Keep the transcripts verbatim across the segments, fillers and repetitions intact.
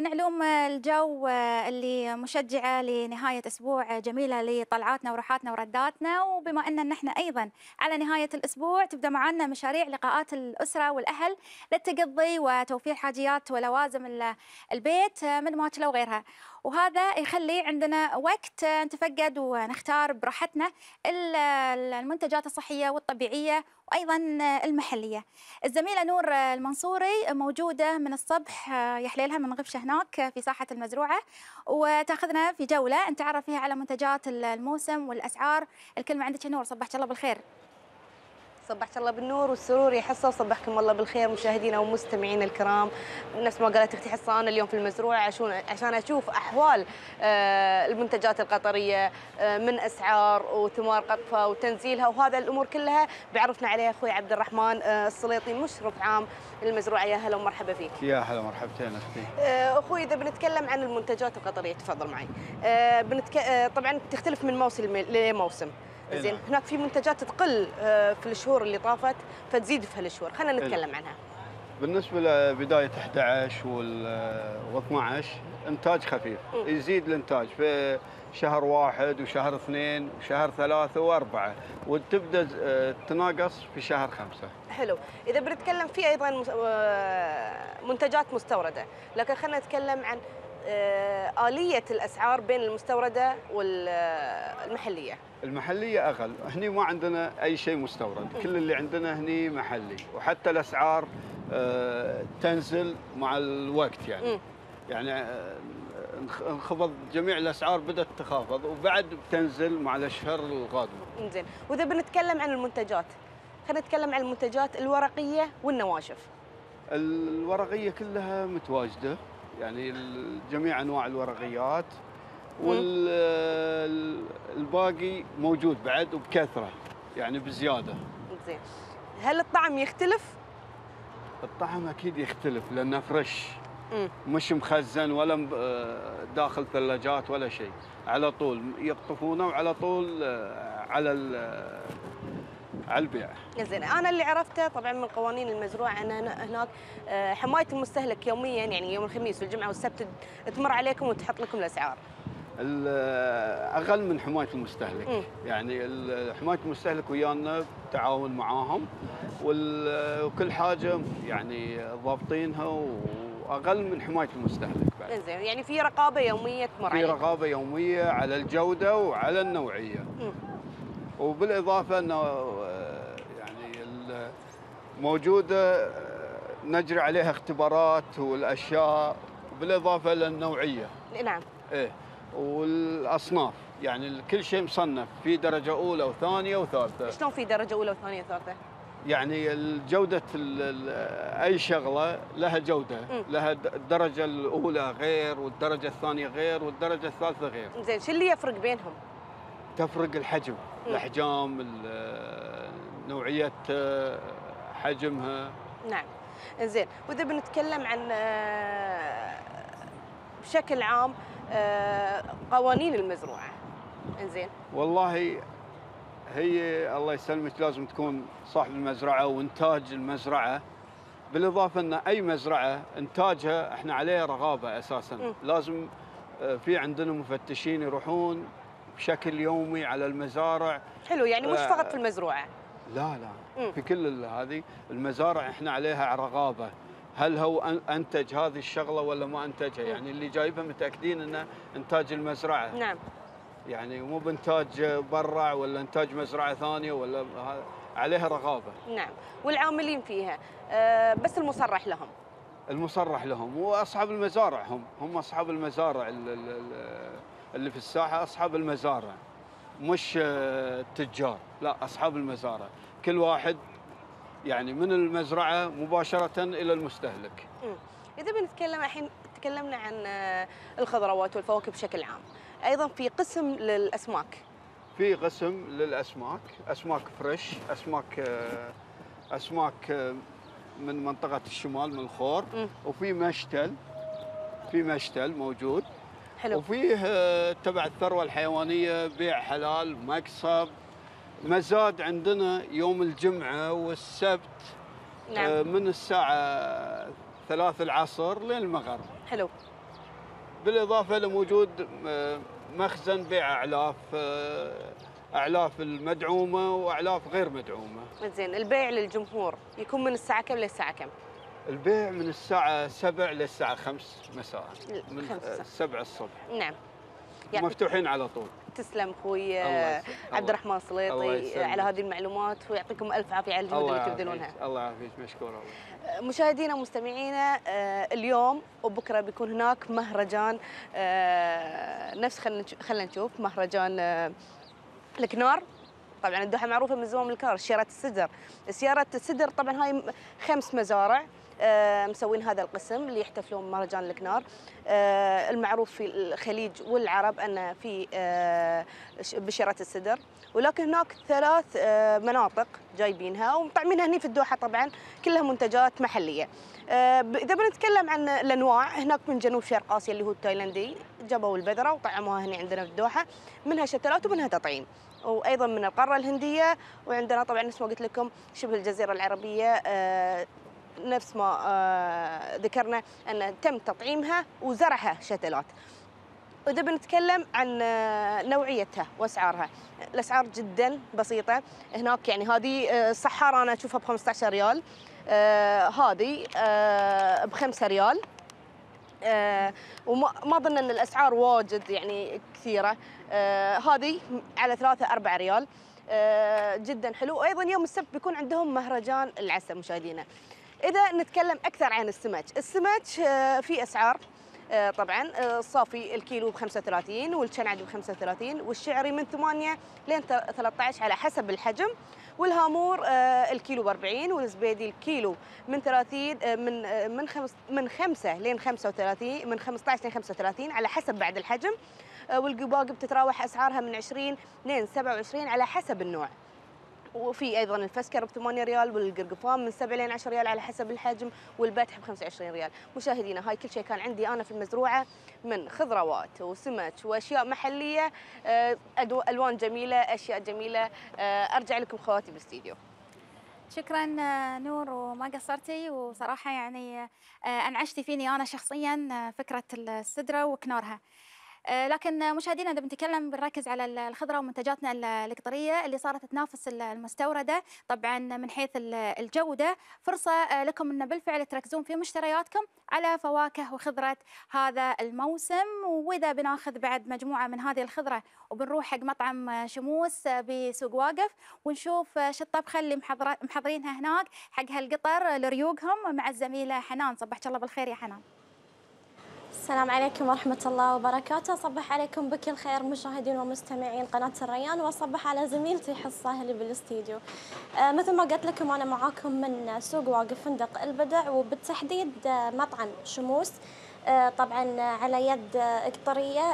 من علوم الجو اللي مشجعة لنهاية أسبوع جميلة لطلعاتنا وراحاتنا ورداتنا، وبما أن نحن أيضا على نهاية الأسبوع تبدأ معنا مشاريع لقاءات الأسرة والأهل للتقضي وتوفير حاجيات ولوازم ال- البيت من ماكلة وغيرها، وهذا يخلي عندنا وقت نتفقد ونختار براحتنا ال- المنتجات الصحية والطبيعية وأيضا المحلية. الزميلة نور المنصوري موجودة من الصبح يا حليلها من غبشة هناك في ساحة المزروعة، وتاخذنا في جولة نتعرف فيها على منتجات الموسم والأسعار. الكلمة عندك يا نور، صبحك الله بالخير. صبحت الله بالنور والسرور يا حصه، وصبحكم الله بالخير مشاهدينا ومستمعينا الكرام. نفس ما قالت اختي حصه، انا اليوم في المزروعه عشان عشان اشوف احوال آه، المنتجات القطريه آه، من اسعار وثمار قطفه وتنزيلها، وهذا الامور كلها بيعرفنا عليها اخوي عبد الرحمن آه، السليطي مشرف عام المزروعه. يا هلا ومرحبا فيك. يا هلا مرحبتين اختي. آه، اخوي اذا بنتكلم عن المنتجات القطريه تفضل معي. آه، بنتك... آه، طبعا تختلف من موسم لموسم. زين، هناك في منتجات تقل آه، في الشهور اللي طافت فتزيد في هالشهور، خلينا نتكلم عنها. بالنسبه لبدايه أحد عشر وال اثنعش انتاج خفيف، م. يزيد الانتاج في شهر واحد وشهر اثنين وشهر ثلاثه واربعه، وتبدا تناقص في شهر خمسه. حلو، اذا بنتكلم في ايضا منتجات مستورده، لكن خلينا نتكلم عن آه، آلية الأسعار بين المستوردة والمحلية. المحلية أغل، هني ما عندنا أي شيء مستورد، كل اللي عندنا هني محلي، وحتى الأسعار آه، تنزل مع الوقت يعني. م. يعني آه، انخفض جميع الأسعار، بدأت تخافض وبعد بتنزل مع الأشهر القادمة. زين، وإذا بنتكلم عن المنتجات، خلينا نتكلم عن المنتجات الورقية والنواشف. الورقية كلها متواجدة، يعني جميع انواع الورقيات، والباقي موجود بعد وبكثره يعني بزياده. زين، هل الطعم يختلف؟ الطعم اكيد يختلف لانه فريش، مش مخزن ولا داخل ثلاجات ولا شيء، على طول يقطفونه وعلى طول على على البيع. زين، انا اللي عرفته طبعا من قوانين المزروعه ان هناك حمايه المستهلك يوميا، يعني يوم الخميس والجمعه والسبت تمر عليكم وتحط لكم الاسعار. اقل من حمايه المستهلك، م. يعني حمايه المستهلك ويانا تعاون معاهم وكل حاجه يعني ضابطينها، واقل من حمايه المستهلك بعد. زين، يعني في رقابه يوميه تمر عليكم. في رقابه يوميه على الجوده وعلى النوعيه. م. وبالاضافه انه يعني موجوده نجري عليها اختبارات والاشياء، بالاضافه للنوعيه. نعم. ايه، والاصناف، يعني كل شيء مصنف في درجه اولى وثانيه وثالثه. شلون في درجه اولى وثانيه وثالثه؟ يعني الجوده اي شغله لها جوده، م. لها الدرجه الاولى غير والدرجه الثانيه غير والدرجه الثالثه غير. زين، شو اللي يفرق بينهم؟ تفرق الحجم، م. الاحجام، نوعيه حجمها. نعم. زين، واذا بنتكلم عن بشكل عام قوانين المزروعه، انزين. والله هي الله يسلمك لازم تكون صاحب المزرعه وانتاج المزرعه، بالاضافه ان اي مزرعه انتاجها احنا عليه رقابه اساسا. م. لازم في عندنا مفتشين يروحون بشكل يومي على المزارع. حلو، يعني مش فقط في المزروعه. لا لا، م. في كل هذه المزارع احنا عليها رقابه، هل هو انتج هذه الشغله ولا ما انتجها؟ م. يعني اللي جايبها متاكدين انه انتاج المزرعه. نعم. يعني مو بانتاج برع ولا انتاج مزرعه ثانيه، ولا عليها رقابه. نعم، والعاملين فيها أه بس المصرح لهم. المصرح لهم واصحاب المزارع، هم هم اصحاب المزارع اللي في الساحه، اصحاب المزارع مش التجار، لا اصحاب المزارع، كل واحد يعني من المزرعه مباشره الى المستهلك. م. اذا بنتكلم الحين، تكلمنا عن الخضروات والفواكه بشكل عام، ايضا في قسم للاسماك. في قسم للاسماك، اسماك فريش، اسماك اسماك من منطقه الشمال من الخور. م. وفي مشتل، في مشتل موجود. حلو. وفيه تبع الثروه الحيوانيه، بيع حلال، مقصب، مزاد عندنا يوم الجمعه والسبت. نعم. من الساعه ثلاث العصر لين المغرب. حلو. بالاضافه لوجود مخزن بيع اعلاف، اعلاف المدعومه واعلاف غير مدعومه. زين، البيع للجمهور يكون من الساعه كم للساعه كم؟ البيع من الساعه سبعة للساعه خمسة مساء، من خمسة. سبعة الصبح. نعم. مفتوحين على طول. تسلم اخوي عبد الرحمن سليطي على هذه المعلومات، ويعطيكم الف عافيه على الجهود اللي تبذلونها. الله يعافيك، مشكور الله. مشاهدينا ومستمعينا، اليوم وبكره بيكون هناك مهرجان، نفس خلينا خلينا نشوف مهرجان الكنار. طبعا الدوحه معروفه من زمان الكنار، سياره السدر. سياره السدر طبعا هاي خمس مزارع مسوين هذا القسم اللي يحتفلون مهرجان الكنار. المعروف في الخليج والعرب أن في بشيرة السدر، ولكن هناك ثلاث مناطق جايبينها ومطعمينها هني في الدوحة، طبعا كلها منتجات محلية. إذا بنتكلم عن الأنواع، هناك من جنوب شرق آسيا اللي هو التايلاندي، جابوا البذرة وطعموها هني عندنا في الدوحة، منها شتلات ومنها تطعيم. وايضا من القاره الهنديه، وعندنا طبعا نفس ما قلت لكم شبه الجزيره العربيه، نفس ما ذكرنا أن تم تطعيمها وزرعها شتلات. وإذا بنتكلم عن نوعيتها وأسعارها، الأسعار جدا بسيطة هناك. يعني هذه الصحارة أنا أشوفها ب خمسة عشر ريال، هذه ب خمسة ريال، وما أظن أن الأسعار واجد يعني كثيرة. هذه على ثلاثة أربعة ريال، جدا حلو. وأيضا يوم السبت بيكون عندهم مهرجان العسل مشاهدينا. إذا نتكلم أكثر عن السمك، السمك في أسعار طبعا. الصافي الكيلو ب خمسة وثلاثين، والشنعج ب خمسة وثلاثين، والشعري من ثمانية لين ثلاثة عشر على حسب الحجم، والهامور الكيلو ب أربعين، والزبيدي الكيلو من ثلاثين من من خمس من خمسة لين خمسة وثلاثين، من خمسة عشر لين خمسة وثلاثين على حسب بعد الحجم. والقباق بتتراوح أسعارها من عشرين لين سبعة وعشرين على حسب النوع. وفي ايضا الفسكر ب ثمانية ريال، والقرقفان من سبعة لين عشرة ريال على حسب الحجم، والبتح ب خمسة وعشرين ريال. مشاهدينا، هاي كل شيء كان عندي انا في المزروعه من خضروات وسمك واشياء محليه، الوان جميله، اشياء جميله. ارجع لكم خواتي بالاستديو. شكرا نور، وما قصرتي، وصراحه يعني انعشتي فيني انا شخصيا فكره السدره وكنارها. لكن مشاهدينا، اذا بنتكلم بنركز على الخضره ومنتجاتنا القطريه اللي صارت تنافس المستورده طبعا من حيث الجوده. فرصه لكم ان بالفعل تركزون في مشترياتكم على فواكه وخضره هذا الموسم. واذا بناخذ بعد مجموعه من هذه الخضره وبنروح حق مطعم شموس بسوق واقف ونشوف شو الطبخه اللي محضرينها هناك حق هالقطر لريوقهم مع الزميله حنان. صبحك الله بالخير يا حنان. السلام عليكم ورحمة الله وبركاته. صبح عليكم بكل خير مشاهدين ومستمعين قناة الريان، وصبح على زميلتي حصة اللي بالاستديو. آه مثل ما قلت لكم أنا معاكم من سوق واقف فندق البدع، وبالتحديد مطعم شموس. آه طبعا على يد قطرية.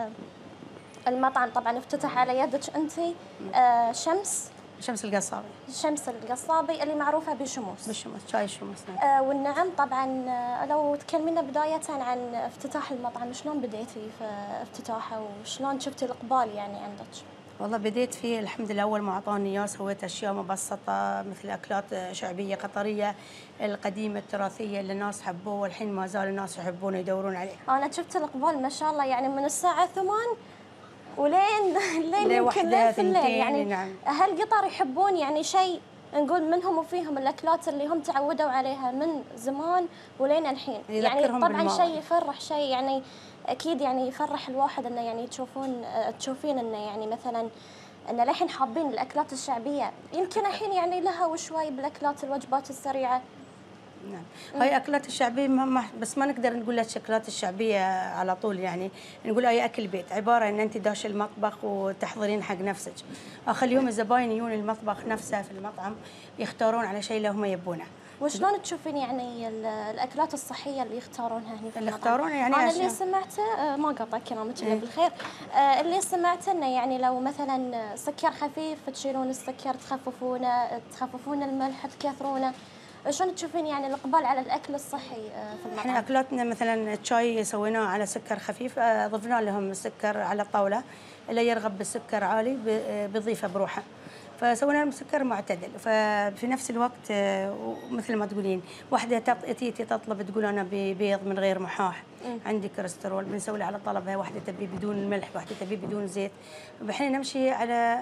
المطعم طبعا افتتح على يدك أنتي آه شمس شمس القصابي. شمس القصابي اللي معروفة بشموس. بشموس، شاي شموس. نعم. آه والنعم طبعا. لو تكلمينا بداية عن افتتاح المطعم، شلون بديتي في افتتاحه وشلون شفتي الإقبال يعني عندك؟ والله بديت فيه الحمد لله، أول ما أعطوني إياه سويت أشياء مبسطة مثل أكلات شعبية قطرية القديمة التراثية اللي الناس حبوه، والحين ما زال الناس يحبونه يدورون عليه. أنا شفت الإقبال ما شاء الله، يعني من الساعة ثمان ولين لين يمكن لين في الليل. يعني نعم. أهل قطر يحبون يعني شيء نقول منهم وفيهم الأكلات اللي هم تعودوا عليها من زمان ولين الحين. يعني طبعا شيء يفرح، شيء يعني أكيد يعني يفرح الواحد إنه يعني تشوفون تشوفين إنه يعني مثلا إن الحين حابين الأكلات الشعبية. يمكن الحين يعني لها وشوي بالأكلات الوجبات السريعة. نعم. هاي أكلات الشعبية ما بس ما نقدر نقول لك أكلات الشعبية على طول، يعني نقول أي أكل بيت، عبارة إن أنت داش المطبخ وتحضرين حق نفسك. آخر اليوم الزباين يجون المطبخ نفسه في المطعم يختارون على شيء اللي هم يبونه. وشلون تشوفين يعني الأكلات الصحية اللي يختارونها هنا في اللي يختارونها يعني أنا اللي سمعته ما قطع كلامك إلا بالخير. آه اللي سمعته إنه يعني لو مثلا سكر خفيف تشيلون السكر، تخففونه، تخففون الملح تكثرونه. شلون تشوفين يعني الاقبال على الاكل الصحي في المطعم؟ احنا اكلاتنا مثلا الشاي سويناه على سكر خفيف، ضفنا لهم السكر على الطاوله، اللي يرغب بالسكر عالي بيضيفه بروحه، فسوينا لهم سكر معتدل. ففي نفس الوقت مثل ما تقولين واحده تاتي تطلب تقول انا ببيض من غير محاح، عندي كوليسترول، بنسوي على طلبها، واحده تبي بدون ملح، واحده تبي بدون زيت، احنا نمشي على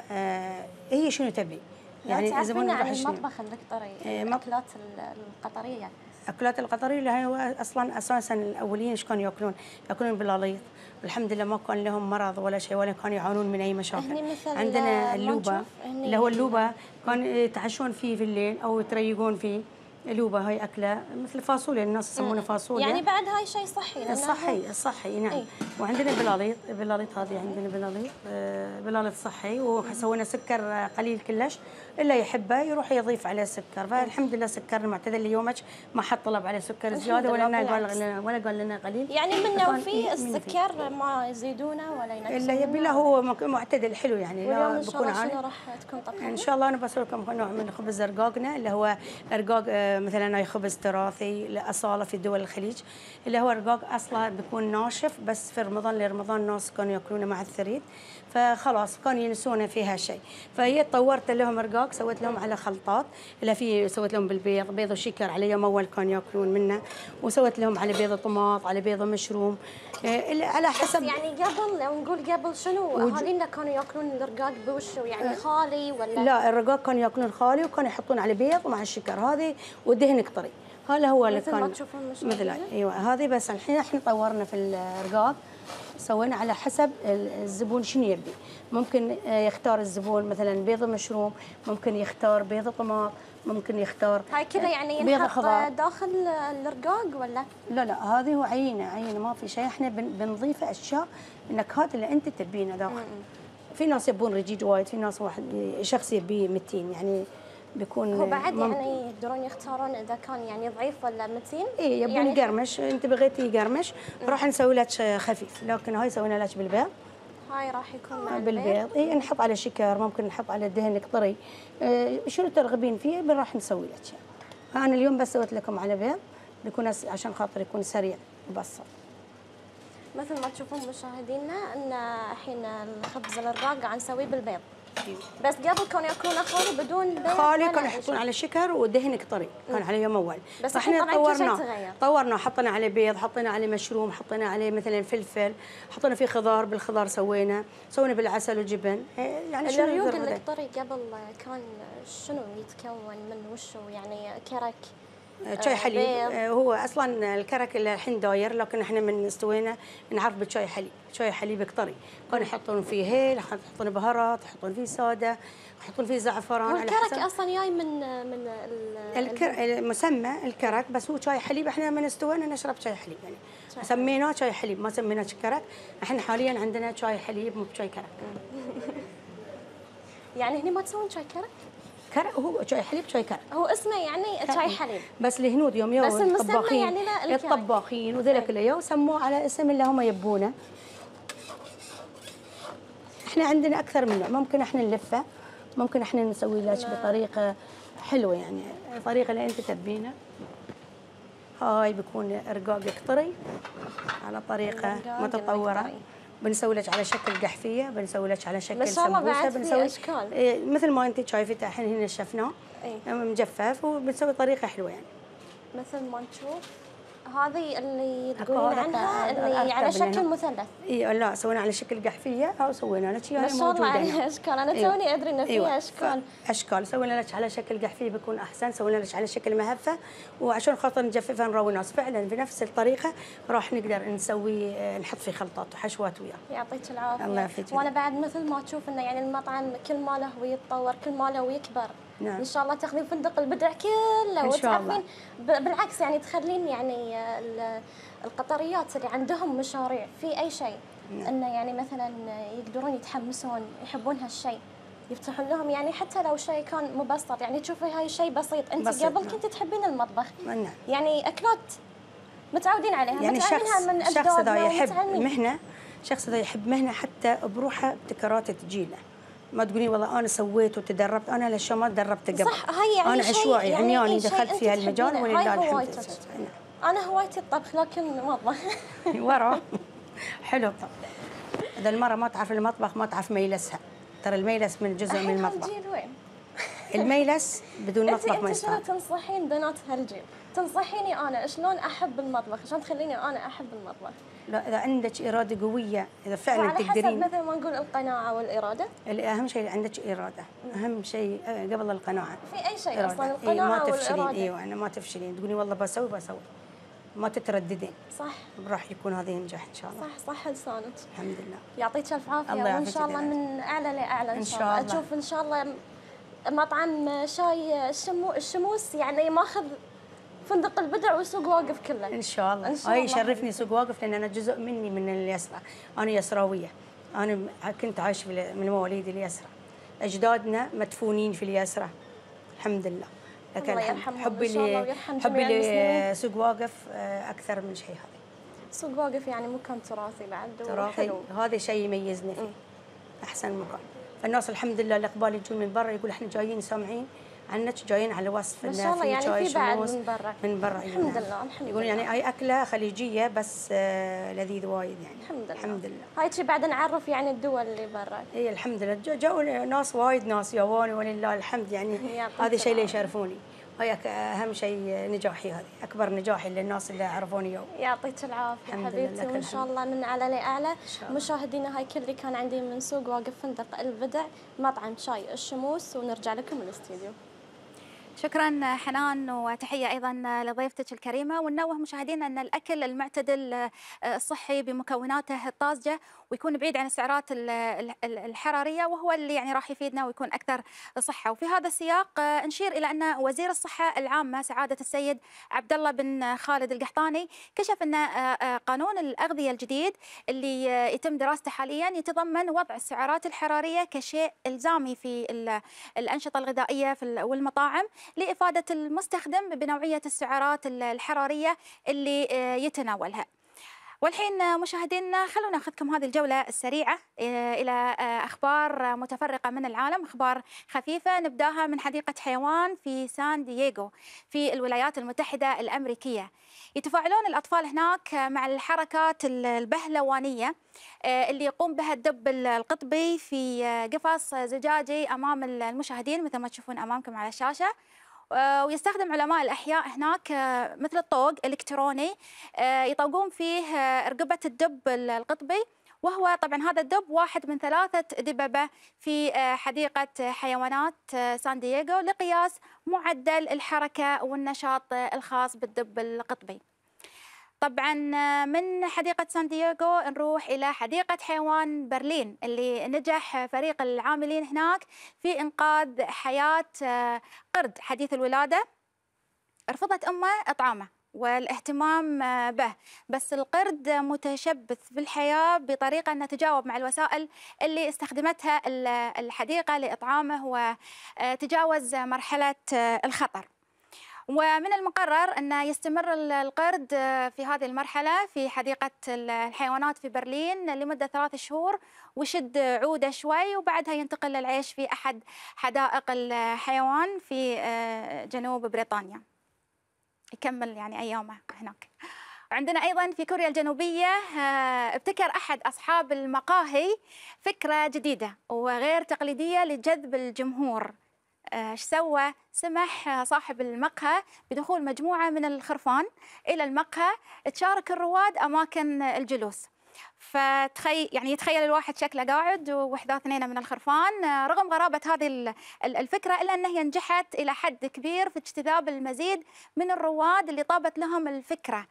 هي شنو تبي. يعني تعرفين عن المطبخ القطري، الاكلات القطريه؟ الاكلات القطريه اللي هي اصلا اساسا الاولين ايش كانوا ياكلون؟ ياكلون بلاليط، والحمد لله ما كان لهم مرض ولا شيء، ولا كانوا يعانون من اي مشاكل. عندنا اللوبه اللي هو اللوبه كان يتعشون فيه في الليل او يتريقون فيه. اللوبه هاي اكله مثل فاصوليا، الناس يسمونه فاصوليا، يعني بعد هاي شيء صحي. صحي صحي نعم. ايه؟ وعندنا بلاليط، بلاليط هذه عندنا بلاليط، بلاليط صحي، وسوينا سكر قليل كلش، الا يحبه يروح يضيف عليه سكر، فالحمد لله سكرنا معتدل ليومك، ما حد طلب عليه سكر زياده ولا لنا قال لنا ولا قال لنا قليل. يعني منه وفي السكر ما يزيدونه ولا ينقصونه؟ الا يبي له هو معتدل حلو يعني. واليوم ان شاء الله شنو راح تكون طبخه؟ ان شاء الله انا بسوي لكم نوع من خبز رقاقنا، اللي هو رقاق مثلا هاي خبز تراثي لاصاله في دول الخليج، اللي هو رقاق اصلا بيكون ناشف، بس في رمضان لرمضان الناس كانوا ياكلونه مع الثريد، فخلاص كانوا ينسون فيها شيء، فهي طورت لهم رقاق، سويت لهم على خلطات، اللي في سويت لهم بالبيض، بيض وشكر على يوم اول كانوا ياكلون منه، وسويت لهم على بيض طماط، على بيض مشروم، على حسب. يعني قبل لو نقول قبل شنو اهالينا كانوا ياكلون الرقاق بوشو، يعني خالي ولا؟ لا الرقاق كانوا ياكلون خالي، وكانوا يحطون على بيض ومع الشكر هذه ودهن قطري، هذا هو اللي كان مثل ايوه هذه. بس الحين احنا طورنا في الرقاق، سوينا على حسب الزبون شنو يبي، ممكن يختار الزبون مثلا بيض مشروم، ممكن يختار بيض طماط، ممكن يختار هاي كلها يعني ينحط داخل الرقاق ولا؟ لا لا هذه هو عينه عينه ما في شيء، احنا بنضيف اشياء النكهات اللي انت تبينها داخل. في ناس يبون رجيج وايد، في ناس واحد شخص يبي متين، يعني بيكون هو بعد يعني يقدرون يختارون اذا كان يعني ضعيف ولا متين. اي يبون يعني قرمش، انت بغيتي قرمش راح نسوي لك خفيف، لكن هاي سوينا لك بالبيض. هاي راح يكون مع بالبيض. اي نحط على شكر، ممكن نحط على دهن قطري، آه شنو ترغبين فيه راح نسوي لك. انا اليوم بس سويت لكم على بيض، بيكون عشان خاطر يكون سريع وبسط. مثل ما تشوفون مشاهدينا ان الحين الخبز الرقاق عم نسويه بالبيض. بس قبل كانوا ياكلونه خالي بدون بيض؟ خالي كانوا يحطون على شكر ودهن قطري، كان على يوم اول. بس احنا طورناه طورناه حطينا عليه بيض، حطينا عليه مشروم، حطينا عليه مثلا فلفل، حطينا فيه خضار، بالخضار سوينا سوينا بالعسل وجبن. يعني شنو الريوق القطري قبل كان شنو يتكون من وشو؟ يعني كرك، شاي حليب. هو اصلا الكرك اللي الحين داير، لكن احنا من استوينا نعرف بالشاي حليب، شاي حليب قطري، كانوا يحطون فيه هيل، يحطون بهارات، يحطون فيه سودا، يحطون فيه زعفران. الكرك اصلا جاي من من الكر... المسمى الكرك، بس هو شاي حليب، احنا من استوينا نشرب شاي حليب يعني سميناه شاي حليب، ما سميناه كرك. احنا حاليا عندنا شاي حليب مو بشاي كرك. يعني هني ما تسوون شاي كرك؟ كرك هو شاي حليب، شاي كرك هو اسمه يعني شاي حليب، بس الهنود يوم يوم بس المسمى يعني لا الطباخين وذلك اللي يو سموه على اسم اللي هم يبونه. احنا عندنا اكثر من نوع، ممكن احنا نلفه، ممكن احنا نسوي لك بطريقه حلوه، يعني الطريقه اللي انت تبينها. هاي بيكون رقاق قطري على طريقه متطوره، بنسوي لك على شكل قحفيه، بنسوي لك على شكل سمبوسه، بنسوي اشكال إيه مثل ما انت شايفته الحين هنا شفناه ايه مجفف، وبنسوي طريقه حلوه يعني مثل ما نشوف. هذه اللي تقولين عنها اللي على شكل مثلث. اي لا سوينا على شكل قحفيه، او سوينا لك اياها ما شاء الله عليها اشكال، انا توني ادري ان فيها اشكال. اشكال سوينا لك على شكل قحفيه بيكون احسن، سوينا لك على شكل مهفه، وعشان خاطر نجففها نروي ناس فعلا بنفس الطريقه راح نقدر نسوي نحط في خلطات وحشوات وياه. يعطيك العافيه. الله يعافيك. وانا بعد مثل ما تشوف انه يعني المطعم كل ما له ويتطور، كل ما له ويكبر. نعم. ان شاء الله تاخذين فندق البدع كله وتعرفين بالعكس يعني تخلين يعني القطريات اللي عندهم مشاريع في اي شيء. نعم. انه يعني مثلا يقدرون يتحمسون يحبون هالشيء، يفتحون لهم يعني حتى لو شيء كان مبسط، يعني تشوفي هاي شيء بسيط، انت بسيط. قبل نعم. كنت تحبين المطبخ. نعم. يعني اكلات متعودين عليها، يعني متعودينها شخص من شخص اذا يحب مهنه، شخص اذا يحب مهنه حتى بروحه ابتكارات تجيله، ما تقولين والله انا سويت وتدربت، انا الاشياء ما تدربت قبل. صح، هي يعني انا عشوائي يعني عمياني إيه دخلت شيء في أنت هالمجال تحبينه. ولله هاي الحمد. هوايتك. انا هوايتي الطبخ لكن مطبخ. ورا حلو. طب اذا المراه ما تعرف المطبخ ما تعرف ميلسها، ترى الميلس من جزء من المطبخ. هالجيل وين؟ الميلس بدون انت مطبخ ما انت شنو يصير. تنصحين بنات هالجيل؟ تنصحيني انا شلون احب المطبخ، عشان تخليني انا احب المطبخ. لا اذا عندك اراده قويه، اذا فعلا وعلى حسب تقدرين. مثل ما نقول القناعه والاراده. اهم شيء عندك اراده، اهم شيء قبل القناعه. في اي شيء إرادة. اصلا إيه القناعه ما تفشلين. والاراده. ايوه انا ما تفشلين، تقولي والله بسوي بسوي، ما تترددين. صح. راح يكون هذا ينجح ان شاء الله. صح صح لسانك. الحمد لله. يعطيك الف عافيه، الله وان يعافيك شاء الله يديمك. من اعلى لاعلى ان إن شاء شاء الله. الله. اشوف ان شاء الله مطعم شاي الشمو الشموس يعني ماخذ فندق البدع وسوق واقف كله. ان شاء الله. إن شاء هاي الله. يشرفني سوق واقف، لان انا جزء مني من اليسرى، انا يسراويه، انا كنت عايش في من مواليد اليسرى، اجدادنا مدفونين في اليسرى الحمد لله. لكن الله يرحمهم حبي إن شاء الله لي ويرحم حبي جميع المسلمين. لسوق واقف اكثر من شيء. هذا سوق واقف يعني مكان تراثي بعد تراثي، وحلو. هذا شيء يميزني فيه. احسن مكان. فالناس الحمد لله الاقبال يجون من برا يقول احنا جايين سامعين عنك، جايين على وصف ما شاء الله يعني شاي في بعد شموس من برا. من برا. الحمد لله الحمد يقول لله. يعني اي اكله خليجيه بس آه لذيذ وايد يعني. الحمد لله. الحمد لله. هاي شي بعد نعرف يعني الدول اللي برا. اي الحمد لله. جو ناس وايد، ناس ياباني ولله الحمد يعني. هذا شيء اللي يشرفوني. هاي اهم شيء نجاحي، هذه اكبر نجاحي للناس اللي عرفوني يوم. يعطيك العافيه حبيبتي، وان شاء الله من اعلى لاعلى. مشاهدينا هاي كل اللي كان عندي من سوق واقف فندق البدع مطعم شاي الشموس، ونرجع لكم الاستديو. شكرا حنان، وتحية أيضا لضيفتك الكريمة. وننوه مشاهدينا أن الأكل المعتدل الصحي بمكوناته الطازجة ويكون بعيد عن السعرات الحرارية، وهو اللي يعني راح يفيدنا ويكون أكثر صحة. وفي هذا السياق نشير إلى أن وزير الصحة العامة سعادة السيد عبد الله بن خالد القحطاني كشف أن قانون الأغذية الجديد اللي يتم دراسته حاليا يتضمن وضع السعرات الحرارية كشيء إلزامي في الأنشطة الغذائية والمطاعم لإفادة المستخدم بنوعية السعرات الحرارية اللي يتناولها. والحين مشاهدينا خلونا ناخذكم هذه الجولة السريعة إلى أخبار متفرقة من العالم، أخبار خفيفة. نبداها من حديقة حيوان في سان دييغو في الولايات المتحدة الأمريكية. يتفاعلون الأطفال هناك مع الحركات البهلوانية اللي يقوم بها الدب القطبي في قفص زجاجي أمام المشاهدين مثل ما تشوفون أمامكم على الشاشة. ويستخدم علماء الأحياء هناك مثل الطوق الإلكتروني يطوقون فيه رقبة الدب القطبي، وهو طبعا هذا الدب واحد من ثلاثة دببة في حديقة حيوانات سان دييغو لقياس معدل الحركة والنشاط الخاص بالدب القطبي. طبعا من حديقة سان دييغو نروح إلى حديقة حيوان برلين اللي نجح فريق العاملين هناك في إنقاذ حياة قرد حديث الولادة. رفضت أمه إطعامه والاهتمام به، بس القرد متشبث بالحياة بطريقة أن تجاوب مع الوسائل اللي استخدمتها الحديقة لإطعامه وتجاوز مرحلة الخطر. ومن المقرر أن يستمر القرد في هذه المرحلة في حديقة الحيوانات في برلين لمدة ثلاث شهور ويشد عوده شوي، وبعدها ينتقل للعيش في أحد حدائق الحيوان في جنوب بريطانيا يكمل يعني أيامه هناك. عندنا أيضا في كوريا الجنوبية ابتكر أحد أصحاب المقاهي فكرة جديدة وغير تقليدية لجذب الجمهور. ايش سوى؟ سمح صاحب المقهى بدخول مجموعة من الخرفان إلى المقهى تشارك الرواد أماكن الجلوس. فتخيل يعني يتخيل الواحد شكله قاعد ووحدة اثنين من الخرفان. رغم غرابة هذه الفكرة إلا أنها نجحت إلى حد كبير في اجتذاب المزيد من الرواد اللي طابت لهم الفكرة،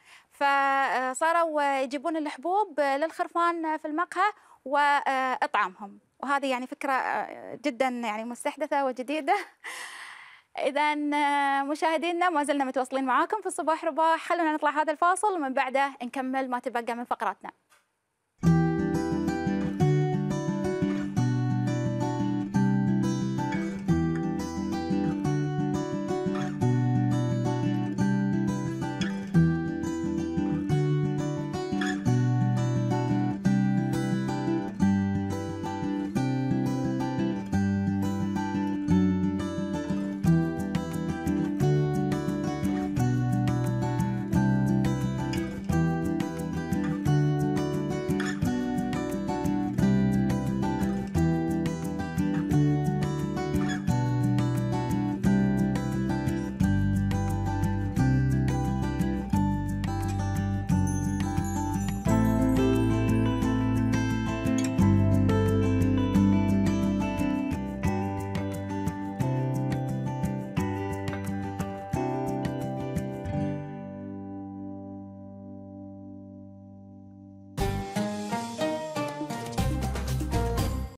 فصاروا يجيبون الحبوب للخرفان في المقهى وإطعامهم. وهذه يعني فكرة جدا يعني مستحدثة وجديدة. إذا مشاهدينا ما زلنا متواصلين معاكم في الصباح رباح، خلونا نطلع هذا الفاصل ومن بعده نكمل ما تبقى من فقراتنا.